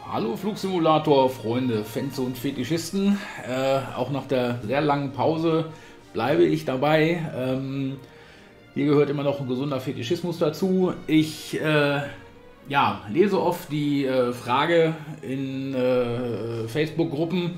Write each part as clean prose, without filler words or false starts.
Hallo Flugsimulator, Freunde, Fans und Fetischisten. Auch nach der sehr langen Pause bleibe ich dabei. Hier gehört immer noch ein gesunder Fetischismus dazu. Ich lese oft die Frage in Facebook-Gruppen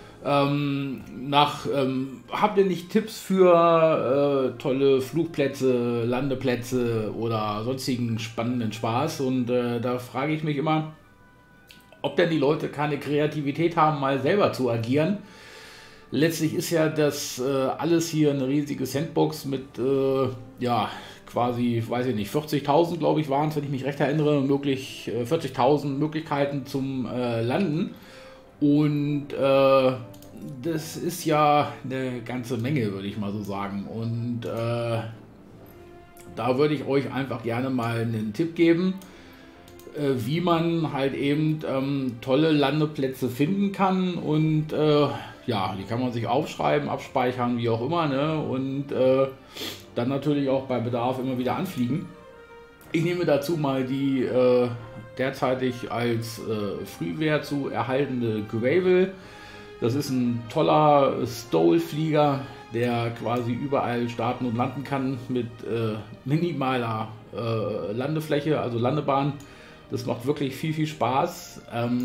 habt ihr nicht Tipps für tolle Flugplätze, Landeplätze oder sonstigen spannenden Spaß? Und da frage ich mich immer, ob denn die Leute keine Kreativität haben, mal selber zu agieren. Letztlich ist ja das alles hier eine riesige Sandbox mit, quasi, weiß ich nicht, 40.000, glaube ich, waren es, wenn ich mich recht erinnere, 40.000 Möglichkeiten zum Landen. Und das ist ja eine ganze Menge, würde ich mal so sagen. Und da würde ich euch einfach gerne mal einen Tipp geben, wie man halt eben tolle Landeplätze finden kann und die kann man sich aufschreiben, abspeichern, wie auch immer, ne? Und dann natürlich auch bei Bedarf immer wieder anfliegen. Ich nehme dazu mal die derzeitig als Frühwert zu erhaltene Gravel. Das ist ein toller Stole-Flieger, der quasi überall starten und landen kann mit minimaler Landefläche, also Landebahn. Das macht wirklich viel Spaß.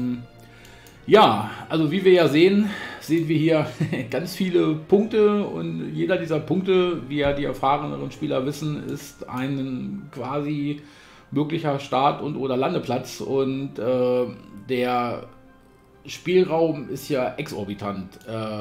Also wie wir ja sehen wir hier ganz viele Punkte und jeder dieser Punkte, wie ja die erfahreneren Spieler wissen, ist ein quasi möglicher Start- und oder Landeplatz und der Spielraum ist ja exorbitant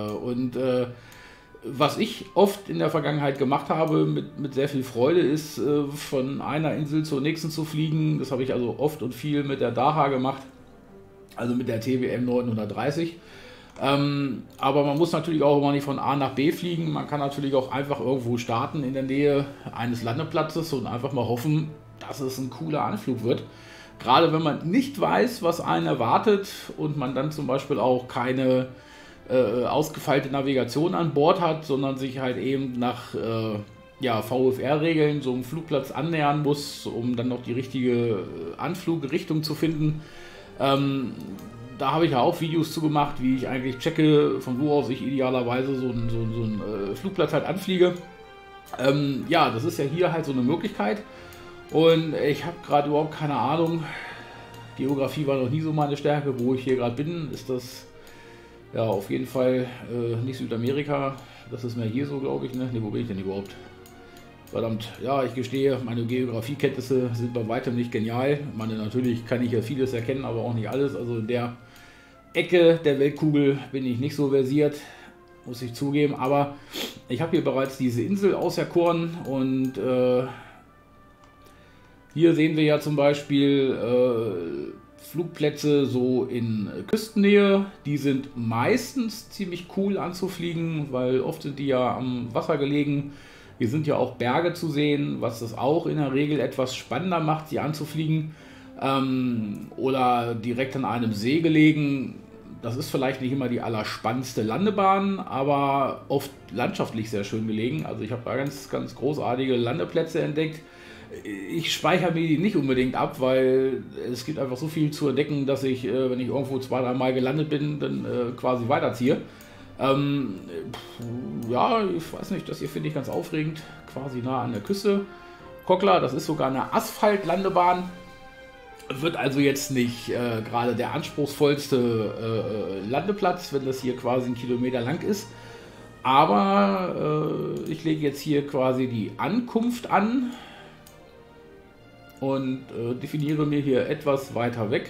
was ich oft in der Vergangenheit gemacht habe, mit sehr viel Freude, ist von einer Insel zur nächsten zu fliegen. Das habe ich also oft und viel mit der Daha gemacht, also mit der TWM 930. Aber man muss natürlich auch immer nicht von A nach B fliegen. Man kann natürlich auch einfach irgendwo starten in der Nähe eines Landeplatzes und einfach mal hoffen, dass es ein cooler Anflug wird. Gerade wenn man nicht weiß, was einen erwartet und man dann zum Beispiel auch keine ausgefeilte Navigation an Bord hat, sondern sich halt eben nach VFR-Regeln so einem Flugplatz annähern muss, um dann noch die richtige Anflugrichtung zu finden. Da habe ich ja auch Videos zu gemacht, wie ich eigentlich checke, von wo aus ich idealerweise so einen Flugplatz halt anfliege. Das ist ja hier halt so eine Möglichkeit. Und ich habe gerade überhaupt keine Ahnung, Geografie war noch nie so meine Stärke, wo ich hier gerade bin, ist das ja auf jeden Fall nicht Südamerika, das ist mir hier so, glaube ich, ne? Wo bin ich denn überhaupt? Verdammt, ja, ich gestehe, meine Geografiekenntnisse sind bei weitem nicht genial. Natürlich kann ich ja vieles erkennen, aber auch nicht alles, also in der Ecke der Weltkugel bin ich nicht so versiert, muss ich zugeben, aber ich habe hier bereits diese Insel auserkoren und hier sehen wir ja zum Beispiel Flugplätze so in Küstennähe. Die sind meistens ziemlich cool anzufliegen, weil oft sind die ja am Wasser gelegen. Hier sind ja auch Berge zu sehen, was das auch in der Regel etwas spannender macht, sie anzufliegen. Oder direkt an einem See gelegen. Das ist vielleicht nicht immer die allerspannendste Landebahn, aber oft landschaftlich sehr schön gelegen. Also ich habe da ganz großartige Landeplätze entdeckt. Ich speichere mir die nicht unbedingt ab, weil es gibt einfach so viel zu entdecken, dass ich, wenn ich irgendwo 2-3 Mal gelandet bin, dann quasi weiterziehe. Ich weiß nicht, das hier finde ich ganz aufregend, quasi nah an der Küste. Kokla, das ist sogar eine Asphaltlandebahn. Wird also jetzt nicht gerade der anspruchsvollste Landeplatz, wenn das hier quasi 1 Kilometer lang ist. Aber ich lege jetzt hier quasi die Ankunft an und definiere mir hier etwas weiter weg,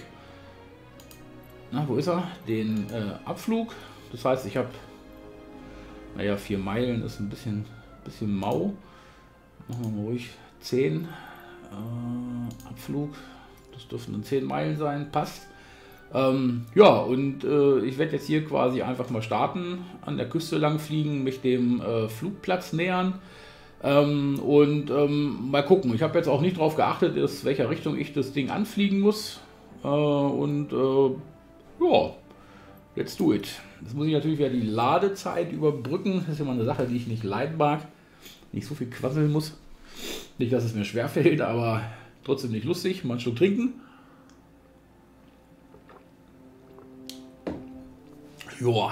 wo ist er? Den Abflug. Das heißt, ich habe, 4 Meilen ist ein bisschen mau. Machen wir mal ruhig 10 Abflug. Das dürften dann 10 Meilen sein, passt. Ich werde jetzt hier quasi einfach mal starten, an der Küste lang fliegen, mich dem Flugplatz nähern. Mal gucken. Ich habe jetzt auch nicht darauf geachtet, aus welcher Richtung ich das Ding anfliegen muss. Let's do it. Jetzt muss ich natürlich wieder die Ladezeit überbrücken. Das ist immer eine Sache, die ich nicht leiden mag. Nicht so viel quasseln muss. Nicht, dass es mir schwerfällt, aber trotzdem nicht lustig. Mal einen Schluck trinken. Joa.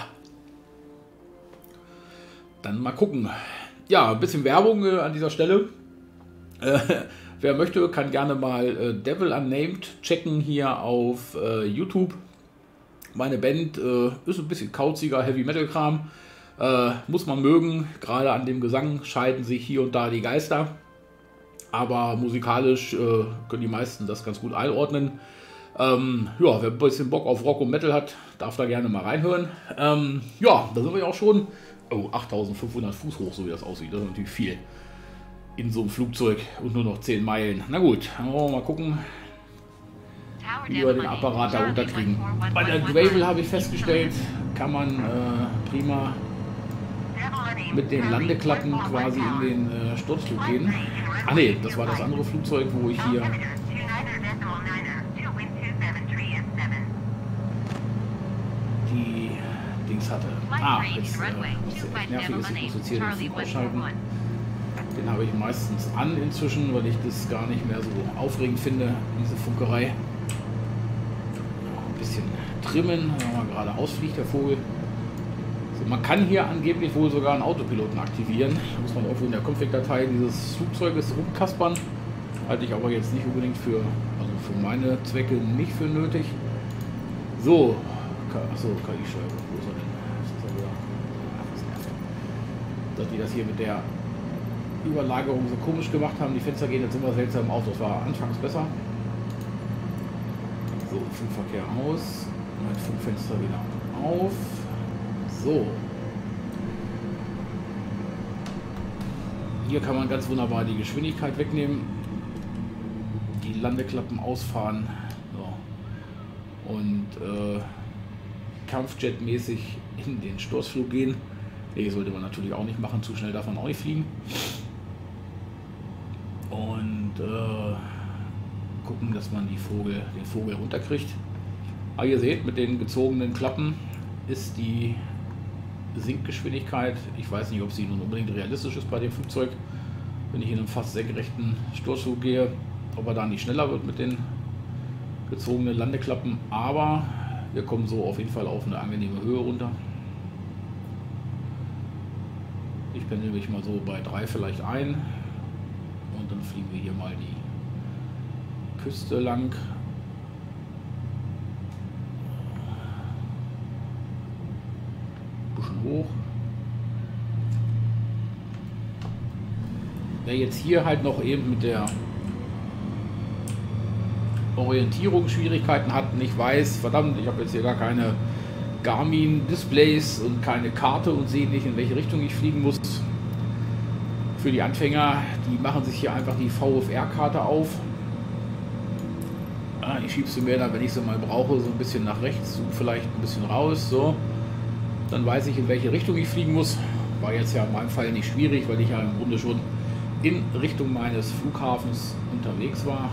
Dann mal gucken. Ja, ein bisschen Werbung an dieser Stelle. Wer möchte, kann gerne mal Devil Unnamed checken hier auf YouTube. Meine Band ist ein bisschen kauziger Heavy-Metal-Kram. Muss man mögen. Gerade an dem Gesang scheiden sich hier und da die Geister. Aber musikalisch können die meisten das ganz gut einordnen. Ja, wer ein bisschen Bock auf Rock und Metal hat, darf da gerne mal reinhören. Ja, da sind wir ja auch schon. Oh, 8500 Fuß hoch, so wie das aussieht. Das ist natürlich viel in so einem Flugzeug und nur noch 10 Meilen. Na gut, dann wollen wir mal gucken, wie wir den Apparat da runterkriegen. Bei der Gravel habe ich festgestellt, kann man prima mit den Landeklappen quasi in den Sturzflug gehen. Ah ne, das war das andere Flugzeug, wo ich hier die Dings hatte. Jetzt nervig ist, ich muss jetzt hier den Flug ausschalten. Den habe ich meistens an inzwischen, weil ich das gar nicht mehr so aufregend finde, diese Funkerei. Ein bisschen trimmen, wenn man gerade ausfliegt, der Vogel. So, man kann hier angeblich wohl sogar einen Autopiloten aktivieren. Da muss man irgendwo in der Config-Datei dieses Flugzeuges rumkaspern. Halte ich aber jetzt nicht unbedingt für, also für meine Zwecke nicht für nötig. So, achso, KI-Scheibe, wo ist er denn? Das ist er wieder. Ach, das nervt. Dass die das hier mit der Überlagerung so komisch gemacht haben. Die Fenster gehen jetzt immer seltsam auf. Das war anfangs besser. So, Funkverkehr aus. Mein Funkfenster wieder auf. So. Hier kann man ganz wunderbar die Geschwindigkeit wegnehmen. Die Landeklappen ausfahren. So. Und Kampfjet-mäßig in den Sturzflug gehen. Nee, sollte man natürlich auch nicht machen. Zu schnell darf man auch nicht fliegen. Und gucken, dass man den Vogel runterkriegt. Aber ihr seht, mit den gezogenen Klappen ist die Sinkgeschwindigkeit, ich weiß nicht, ob sie nun unbedingt realistisch ist bei dem Flugzeug, wenn ich in einem fast senkrechten Sturzflug gehe, ob er da nicht schneller wird mit den gezogenen Landeklappen, aber wir kommen so auf jeden Fall auf eine angenehme Höhe runter. Ich pendel mich mal so bei 3 vielleicht ein und dann fliegen wir hier mal die Küste lang. Hoch. Wer jetzt hier halt noch eben mit der Orientierung Schwierigkeiten hat, nicht weiß, verdammt, ich habe jetzt hier gar keine Garmin-Displays und keine Karte und sehe nicht, in welche Richtung ich fliegen muss. Für die Anfänger, die machen sich hier einfach die VFR-Karte auf. Ich schiebe sie mir dann, wenn ich sie mal brauche, so ein bisschen nach rechts, zoome vielleicht ein bisschen raus, so. Dann weiß ich, in welche Richtung ich fliegen muss. War jetzt ja in meinem Fall nicht schwierig, weil ich ja im Grunde schon in Richtung meines Flughafens unterwegs war.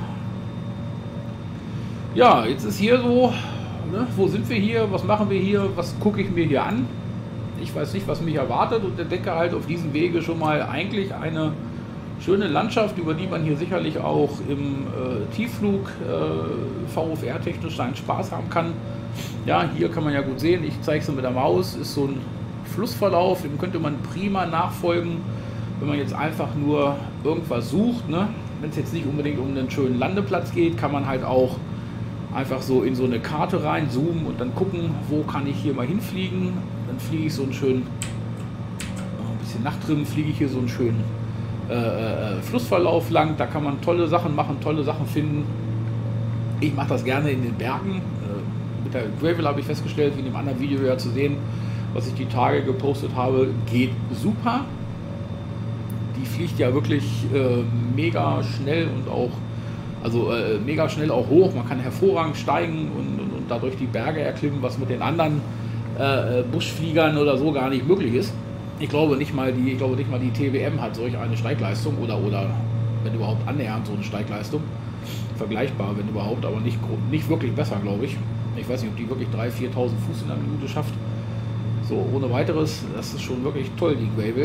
Ja, jetzt ist hier so, ne, wo sind wir hier, was machen wir hier, was gucke ich mir hier an? Ich weiß nicht, was mich erwartet und entdecke halt auf diesem Wege schon mal eigentlich eine schöne Landschaft, über die man hier sicherlich auch im Tiefflug VFR-technisch seinen Spaß haben kann. Ja, hier kann man ja gut sehen, ich zeige es mit der Maus, ist so ein Flussverlauf, dem könnte man prima nachfolgen, wenn man jetzt einfach nur irgendwas sucht. Ne? Wenn es jetzt nicht unbedingt um einen schönen Landeplatz geht, kann man halt auch einfach so in so eine Karte rein zoomen und dann gucken, wo kann ich hier mal hinfliegen. Dann fliege ich so einen schönen, ein bisschen nachtrimmen, fliege ich hier so einen schönen Flussverlauf lang. Da kann man tolle Sachen machen, tolle Sachen finden. Ich mache das gerne in den Bergen. Mit der Gravel habe ich festgestellt, wie in dem anderen Video ja zu sehen, was ich die Tage gepostet habe, geht super. Die fliegt ja wirklich mega schnell und auch, also mega schnell auch hoch. Man kann hervorragend steigen und dadurch die Berge erklimmen, was mit den anderen Buschfliegern oder so gar nicht möglich ist. Ich glaube nicht mal die TWM hat solch eine Steigleistung oder wenn überhaupt annähernd so eine Steigleistung. Vergleichbar, wenn überhaupt, aber nicht wirklich besser, glaube ich. Ich weiß nicht, ob die wirklich 3.000, 4.000 Fuß in einer Minute schafft. So, ohne weiteres, das ist schon wirklich toll, die Gravel.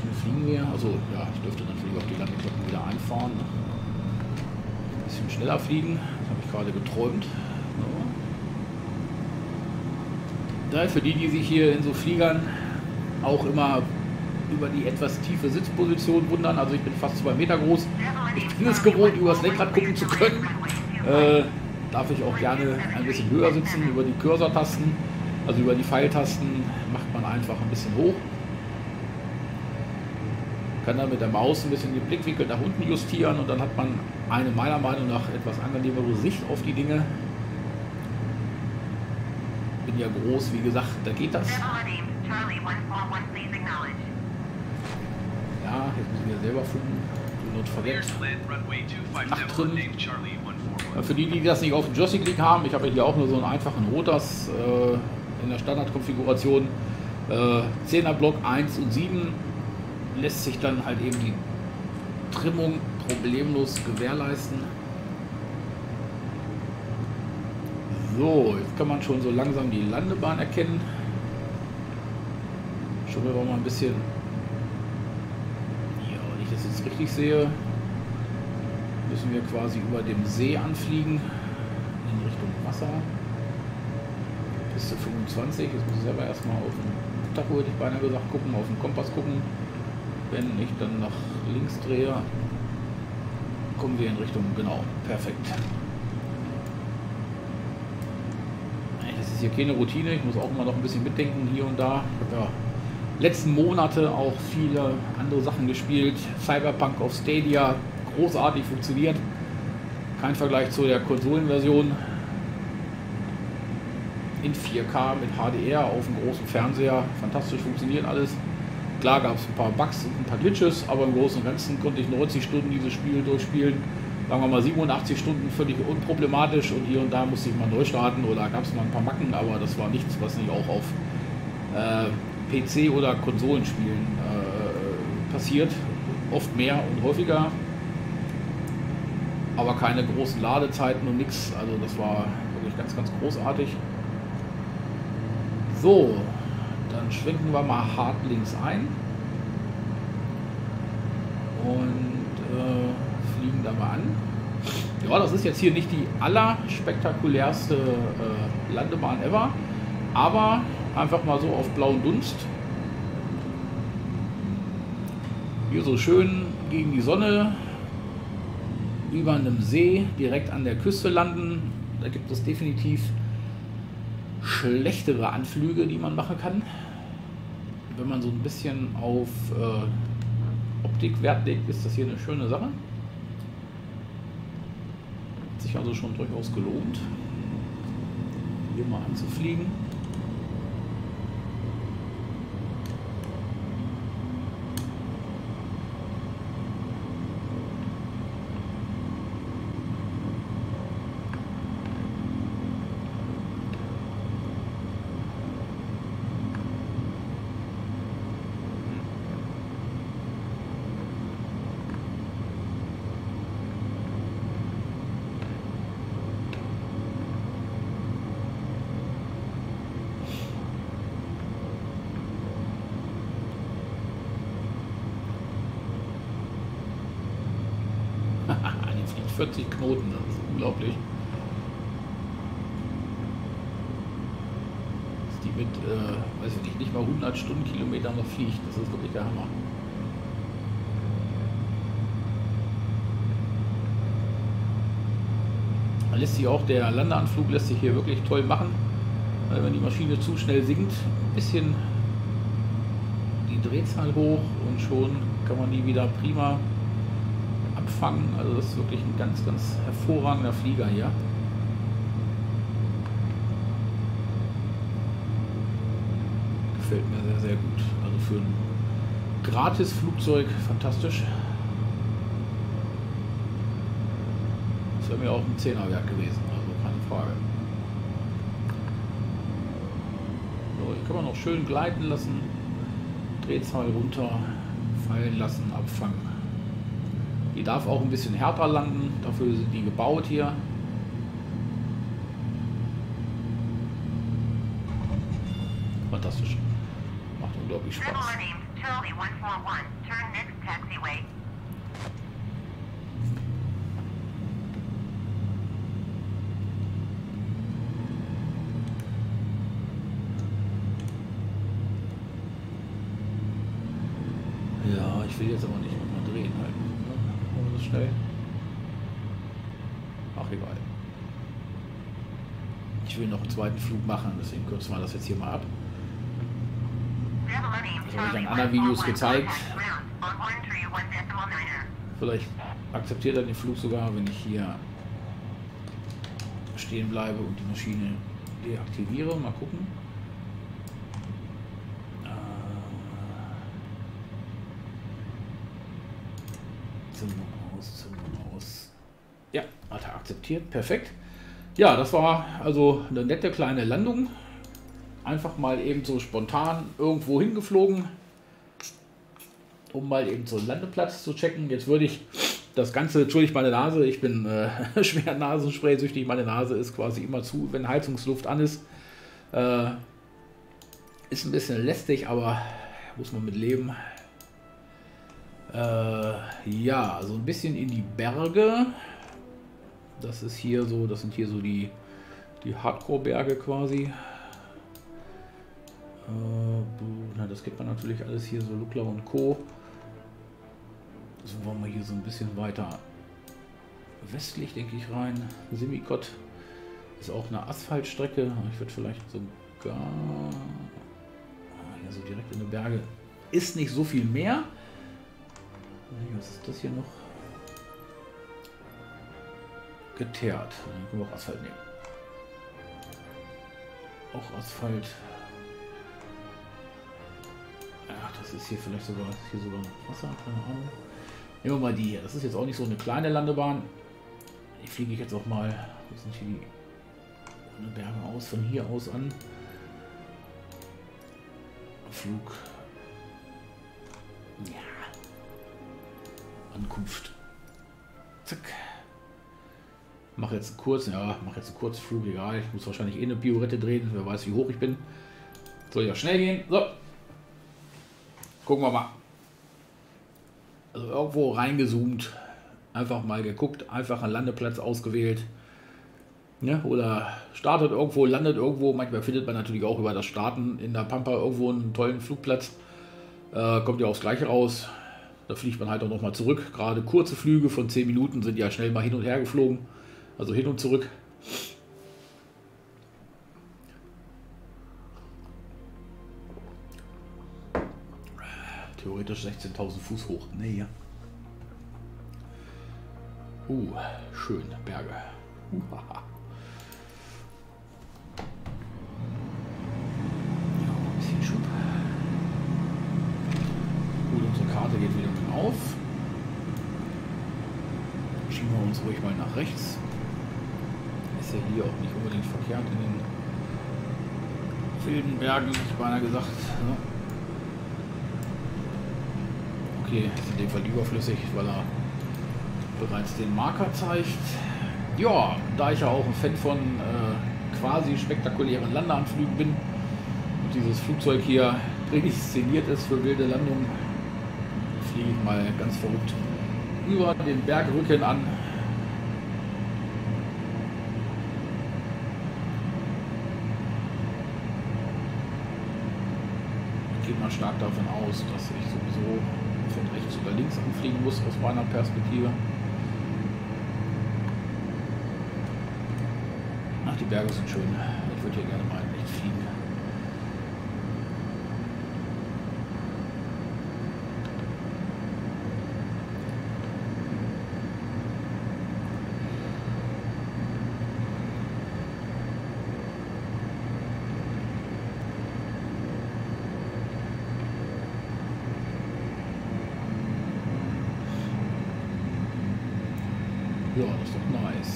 schnell fliegen wir? Also ja, ich dürfte natürlich auch die Landeglocken wieder einfahren. Ein bisschen schneller fliegen, das habe ich gerade geträumt. So. Da für die, die sich hier in so Fliegern auch immer über die etwas tiefe Sitzposition wundern, also ich bin fast 2 Meter groß. Ich bin es gewohnt, über das Lenkrad gucken zu können. Darf ich auch gerne ein bisschen höher sitzen, über die Cursor-Tasten, also über die Pfeiltasten macht man einfach ein bisschen hoch. Kann dann mit der Maus ein bisschen den Blickwinkel nach unten justieren und dann hat man eine meiner Meinung nach etwas angenehmere Sicht auf die Dinge. Bin ja groß, wie gesagt, da geht das. Ja, jetzt müssen wir selber finden. Not forget. Nacht drin. Für die, die das nicht auf dem Joystick haben, ich habe hier auch nur so einen einfachen Rotors in der Standardkonfiguration. 10er Block 1 und 7 lässt sich dann halt eben die Trimmung problemlos gewährleisten. So, jetzt kann man schon so langsam die Landebahn erkennen. Schauen wir mal ein bisschen. Ja, wenn ich das jetzt richtig sehe, müssen wir quasi über dem See anfliegen in Richtung Wasser. Piste 25. Jetzt muss ich selber erstmal auf den Tacho, hätte ich beinahe gesagt, gucken, auf den Kompass gucken. Wenn ich dann nach links drehe, kommen wir in Richtung, genau, perfekt. Das ist hier keine Routine, ich muss auch immer noch ein bisschen mitdenken hier und da. Ich habe ja letzten Monate auch viele andere Sachen gespielt. Cyberpunk auf Stadia, großartig funktioniert. Kein Vergleich zu der Konsolenversion. In 4K mit HDR auf dem großen Fernseher. Fantastisch funktioniert alles. Klar gab es ein paar Bugs und ein paar Glitches, aber im Großen und Ganzen konnte ich 90 Stunden dieses Spiel durchspielen. Sagen wir mal 87 Stunden völlig unproblematisch und hier und da musste ich mal neu starten oder gab es mal ein paar Macken, aber das war nichts, was nicht auch auf PC oder Konsolenspielen passiert. Oft mehr und häufiger, aber keine großen Ladezeiten und nichts. Also das war wirklich ganz, ganz großartig. So, dann schwenken wir mal hart links ein und fliegen da mal an. Ja, das ist jetzt hier nicht die allerspektakulärste Landebahn ever, aber einfach mal so auf blauen Dunst. Hier so schön gegen die Sonne, über einem See, direkt an der Küste landen. Da gibt es definitiv schlechtere Anflüge, die man machen kann. Wenn man so ein bisschen auf Optik Wert legt, ist das hier eine schöne Sache. Hat sich also schon durchaus gelohnt, hier mal anzufliegen. Die fliegt 40 Knoten, das ist unglaublich. Dass die mit, weiß ich nicht mal 100 Stundenkilometer noch fliegt, das ist wirklich der Hammer. Da lässt sich auch, der Landeanflug lässt sich hier wirklich toll machen, weil wenn die Maschine zu schnell sinkt, ein bisschen die Drehzahl hoch und schon kann man die wieder prima abfangen. Also das ist wirklich ein ganz, ganz hervorragender Flieger hier. Gefällt mir sehr, sehr gut. Also für ein Gratis-Flugzeug fantastisch. Das wäre mir auch ein 10er wert gewesen, also keine Frage. So, hier kann man noch schön gleiten lassen, Drehzahl runter, fallen lassen, abfangen. Die darf auch ein bisschen härter landen, dafür sind die gebaut hier. Fantastisch. Macht unglaublich Spaß. Charlie 141, turn next taxiway. Ja, ich will jetzt aber nicht nochmal drehen halt. Machen wir das schnell. Ach, egal. Ich will noch einen zweiten Flug machen, deswegen kürzen wir das jetzt hier mal ab. Das habe ich in anderen Videos gezeigt. Vielleicht akzeptiert er den Flug sogar, wenn ich hier stehen bleibe und die Maschine deaktiviere. Mal gucken. Zündung aus. Ja, hat er akzeptiert. Perfekt. Ja, das war also eine nette kleine Landung. Einfach mal eben so spontan irgendwo hingeflogen, um mal eben so einen Landeplatz zu checken. Jetzt würde ich das Ganze, entschuldigt meine Nase, ich bin schwer Nasenspray-süchtig. Meine Nase ist quasi immer zu, wenn Heizungsluft an ist. Ist ein bisschen lästig, aber muss man mit leben. Ja, so ein bisschen in die Berge. Das ist hier so, das sind hier so die Hardcore-Berge quasi. Na, das gibt man natürlich alles hier, so Lukla und Co. So wollen wir hier so ein bisschen weiter westlich, denke ich, rein. Simikot ist auch eine Asphaltstrecke. Ich würde vielleicht sogar hier so direkt in die Berge. Ist nicht so viel mehr. Was ist das hier noch? Geteert. Dann können wir auch Asphalt nehmen. Auch Asphalt. Ach, das ist hier vielleicht sogar, noch Wasser, keine Ahnung. Nehmen wir mal die hier. Das ist jetzt auch nicht so eine kleine Landebahn. Die fliege ich jetzt auch mal. Wo sind hier die Berge aus? Von hier aus an. Flug. Ja. Ankunft. Zack. Mache jetzt einen Kurzflug, egal. Ich muss wahrscheinlich eine Pirouette drehen. Wer weiß, wie hoch ich bin. Soll ja schnell gehen. So. Gucken wir mal. Also irgendwo reingezoomt. Einfach mal geguckt. Einfach einen Landeplatz ausgewählt. Ja, oder startet irgendwo, landet irgendwo. Manchmal findet man natürlich auch über das Starten in der Pampa irgendwo einen tollen Flugplatz. Kommt ja aufs Gleiche raus. Da fliegt man halt auch nochmal zurück. Gerade kurze Flüge von 10 Minuten sind ja schnell mal hin und her geflogen. Also hin und zurück. Theoretisch 16.000 Fuß hoch. Nee, ja. Schön, Berge. Ja, ein bisschen Schub. Gut, unsere Karte geht wieder mit auf. Schieben wir uns ruhig mal nach rechts. Ist ja hier auch nicht unbedingt verkehrt in den wilden Bergen, hätte ich beinahe gesagt. Ja. Okay, ist in dem Fall überflüssig, weil er bereits den Marker zeigt. Ja, da ich ja auch ein Fan von quasi spektakulären Landeanflügen bin und dieses Flugzeug hier prädestiniert ist für wilde Landungen, fliege ich mal ganz verrückt über den Bergrücken an. Ich gehe mal stark davon aus, dass ich sowieso von rechts oder links anfliegen muss aus meiner Perspektive. Ach, die Berge sind schön. Ich würde hier gerne mal echt fliegen. Ja, das ist doch nice.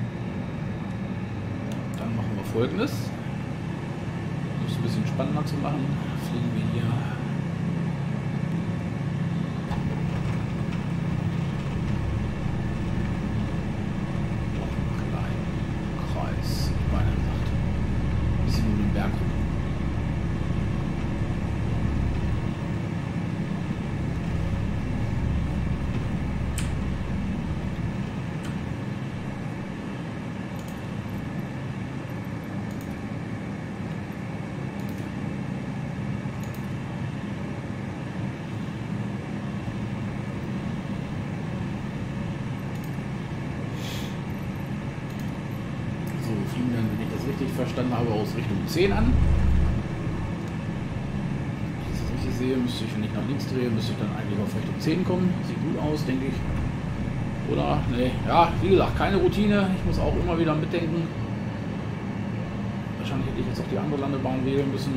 Dann machen wir Folgendes. Um es ein bisschen spannender zu machen, fliegen wir hier einen kleinen Kreis, ich meine gesagt, ein bisschen um den Berg rum. dann aber aus Richtung 10 an. Wenn ich das richtig sehe, müsste ich, wenn ich nach links drehe, müsste ich dann eigentlich auf Richtung 10 kommen. Sieht gut aus, denke ich. Oder? Nee, ja, wie gesagt, keine Routine. Ich muss auch immer wieder mitdenken. Wahrscheinlich hätte ich jetzt auch die andere Landebahn wählen müssen.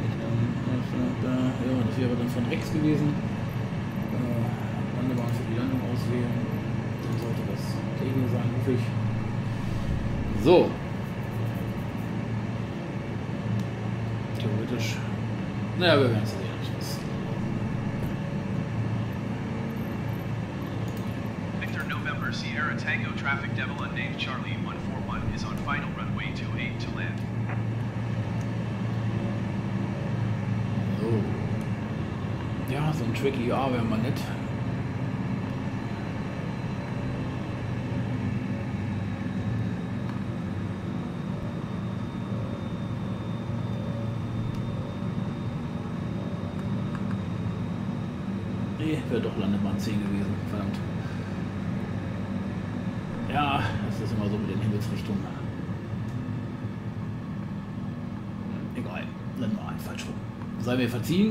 Ja, das wäre dann von rechts gewesen. Landebahn für die Landung auswählen. Dann sollte das Regel sein, hoffe ich. So. Theoretisch. Naja, wir werden es sehen. Victor November Sierra Tango Traffic Devil unnamed Charlie 141 is on final runway 28 to land. So. Ja, so ein Tricky A wäre mal nett. Nee, wäre doch Landebahn 10 gewesen, verdammt. Ja, das ist immer so mit den Himmelsrichtungen. Egal, landen wir falsch rum. Sei mir verziehen.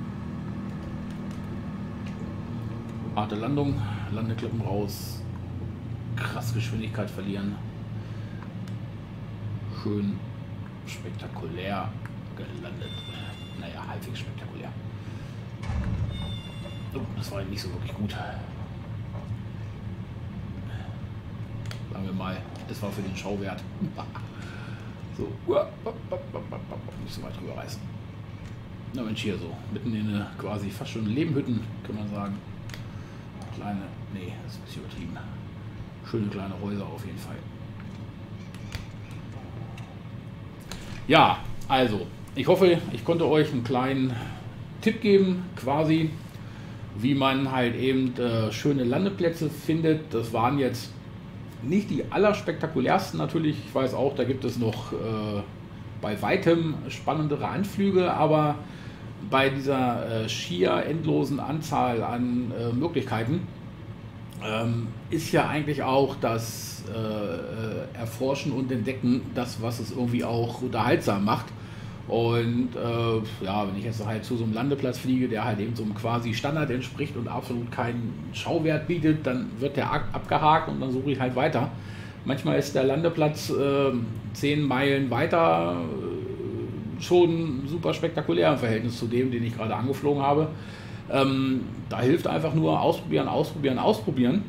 Harte Landung, Landeklappen raus. Krass Geschwindigkeit verlieren. Schön spektakulär gelandet. Naja, halbwegs spektakulär. Oh, das war nicht so wirklich gut. Sagen wir mal, es war für den Schauwert. So, nicht so weit drüber reißen. Na Mensch, hier so, mitten in eine quasi fast schon Lehmhütten, kann man sagen. Kleine, nee, das ist ein bisschen übertrieben. Schöne kleine Häuser auf jeden Fall. Ja, also, ich hoffe, ich konnte euch einen kleinen Tipp geben, quasi, wie man halt eben schöne Landeplätze findet. Das waren jetzt nicht die allerspektakulärsten natürlich. Ich weiß auch, da gibt es noch bei weitem spannendere Anflüge, aber bei dieser schier endlosen Anzahl an Möglichkeiten ist ja eigentlich auch das Erforschen und Entdecken das, was es irgendwie auch unterhaltsam macht. Und ja, wenn ich jetzt halt zu so einem Landeplatz fliege, der halt eben so einem quasi Standard entspricht und absolut keinen Schauwert bietet, dann wird der abgehakt und dann suche ich halt weiter. Manchmal ist der Landeplatz 10 Meilen weiter schon super spektakulär im Verhältnis zu dem, den ich gerade angeflogen habe. Da hilft einfach nur ausprobieren, ausprobieren, ausprobieren.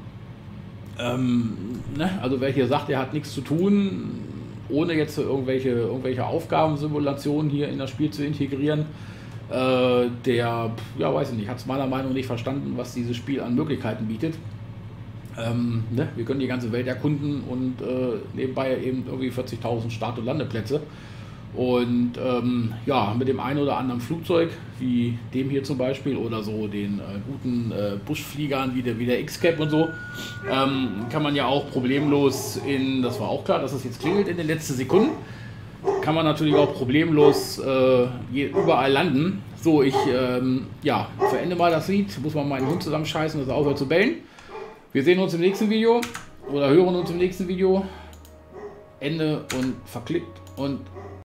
Ne? Also wer hier sagt, er hat nichts zu tun, ohne jetzt irgendwelche Aufgabensimulationen hier in das Spiel zu integrieren, der, ja weiß ich nicht, hat es meiner Meinung nach nicht verstanden, was dieses Spiel an Möglichkeiten bietet. Ne? Wir können die ganze Welt erkunden und nebenbei eben irgendwie 40.000 Start- und Landeplätze. Und ja, mit dem einen oder anderen Flugzeug, wie dem hier zum Beispiel, oder so den guten Buschfliegern wie der X-Cap und so, kann man ja auch problemlos das war auch klar, dass es jetzt klingelt in den letzten Sekunden, kann man natürlich auch problemlos überall landen. So, ich ja, verende mal das Lied, muss man meinen Hund zusammenscheißen, dass er aufhört zu bellen. Wir sehen uns im nächsten Video oder hören uns im nächsten Video. Ende und verklickt und